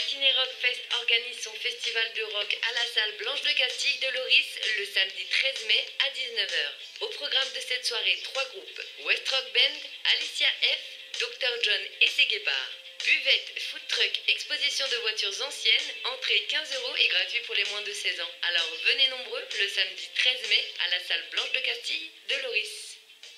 Ciné Rock Fest organise son festival de rock à la salle Blanche de Castille de Loris le samedi 13 mai à 19 h. Au programme de cette soirée, 3 groupes: West Rock Band, Alicia F, Dr John et ses guépards. Buvette, food truck, exposition de voitures anciennes, entrée 15 € et gratuit pour les moins de 16 ans. Alors venez nombreux le samedi 13 mai à la salle Blanche de Castille de Loris.